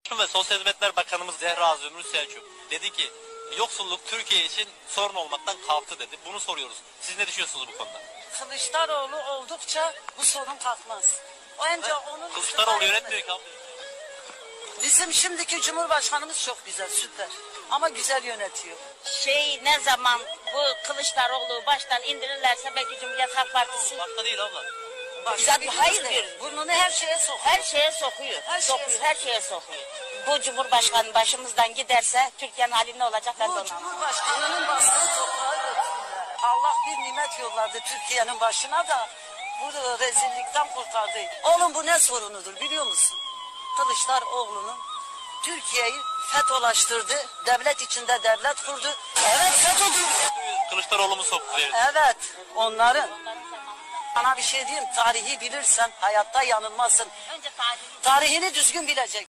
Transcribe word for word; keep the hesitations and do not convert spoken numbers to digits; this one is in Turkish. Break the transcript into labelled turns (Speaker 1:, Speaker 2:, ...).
Speaker 1: Ve Sosyal Hizmetler Bakanımız Zehra Zümrüt Selçuk dedi ki yoksulluk Türkiye için sorun olmaktan kalktı dedi. Bunu soruyoruz. Siz ne düşünüyorsunuz bu konuda?
Speaker 2: Kılıçdaroğlu oldukça bu sorun kalkmaz. Önce onun
Speaker 1: Kılıçdaroğlu yönetmiyor ki abi.
Speaker 2: Bizim şimdiki Cumhurbaşkanımız çok güzel, süper. Ama güzel yönetiyor.
Speaker 3: Şey ne zaman bu Kılıçdaroğlu baştan indirirlerse belki Cumhuriyet Halk Partisi.
Speaker 1: Başka değil abla.
Speaker 3: Zaten hayır.
Speaker 2: Burnunu her şeye sokuyor.
Speaker 3: Her şeye sokuyor.
Speaker 2: Her şeye
Speaker 3: sokuyor,
Speaker 2: sokuyor.
Speaker 3: her şeye sokuyor. Bu Cumhurbaşkanı başımızdan giderse Türkiye'nin hali ne olacak ben de
Speaker 2: Bu
Speaker 3: onu anlamadım.
Speaker 2: Cumhurbaşkanının bastığı toprağı götürdüler. Allah bir nimet yolladı Türkiye'nin başına da bu rezillikten kurtardı. Oğlum bu ne sorunudur biliyor musun? Kılıçdaroğlu'nun Türkiye'yi FETÖ'laştırdı. Devlet içinde devlet kurdu. Evet FETÖ'dür.
Speaker 1: Kılıçdaroğlu mu soktu?
Speaker 2: Evet onların. Sana bir şey diyeyim, tarihi bilirsen hayatta yanılmazsın.
Speaker 3: Önce tarihi.
Speaker 2: Tarihini düzgün bilecek.